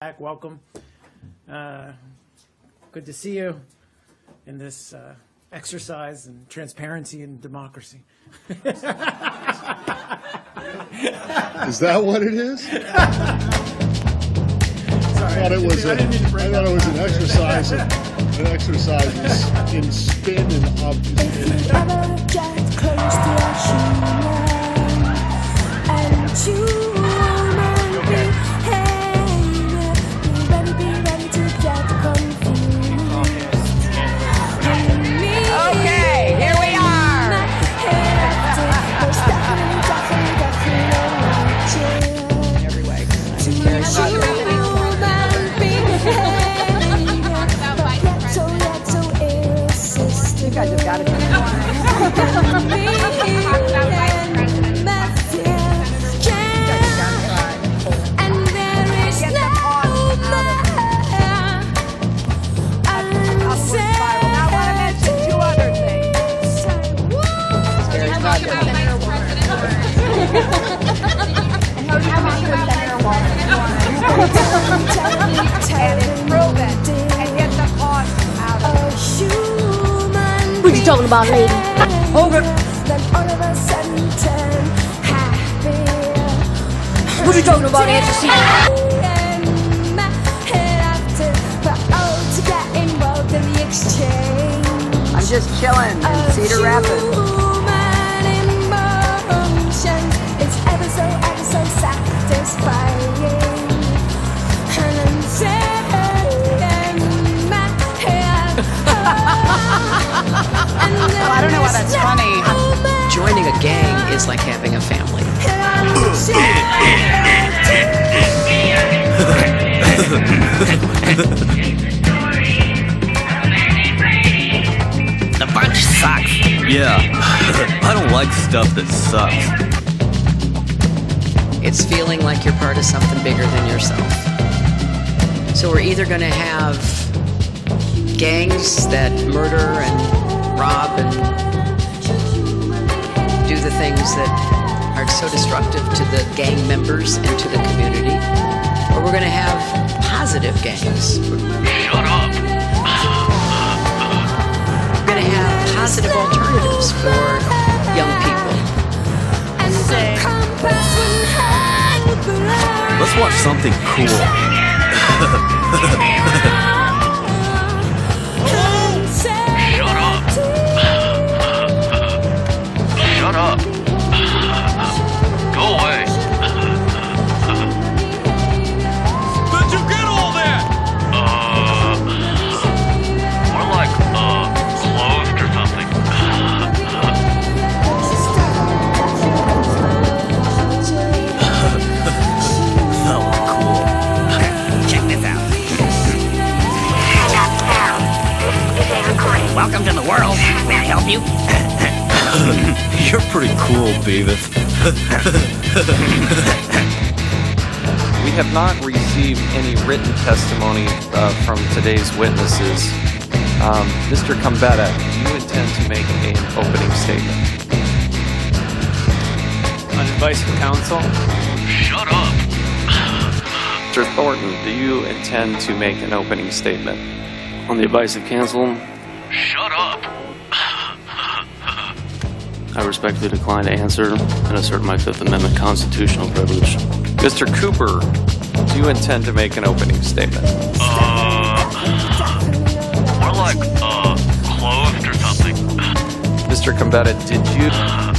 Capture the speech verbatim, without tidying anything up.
Back, welcome. Uh, good to see you in this uh, exercise in transparency and democracy. Is that what it is? Sorry, I thought it was. A, I thought it was an exercise. Of, an exercise in spin and obfuscation. I just got it. What you talking about, lady? Over. What you talking about, Nancy? I'm just chilling in Cedar Rapids. It's ever so, ever so satisfying. Well, I don't know why that's funny. Joining a gang is like having a family. The bunch sucks. Yeah, I don't like stuff that sucks. It's feeling like you're part of something bigger than yourself. So we're either going to have gangs that murder and rob and do the things that are so destructive to the gang members and to the community, or we're going to have positive gangs. Shut up. We're going to have positive alternatives for young people. Let's watch something cool. Shut up. Go away. Did you get all that? Uh, more like, uh, closed or something. Oh, cool. Check this out. Welcome to the world. May I help you? You're pretty cool, Beavis. We have not received any written testimony uh, from today's witnesses. Um, Mister Combetta, do you intend to make an opening statement? On advice of counsel? Shut up. Mister Thornton, do you intend to make an opening statement? On the advice of counsel? Shut up. I respectfully decline to answer and assert my Fifth Amendment constitutional privilege. Mister Cooper, do you intend to make an opening statement? Uh, more like, uh, closed or something. Mister Combetta, did you...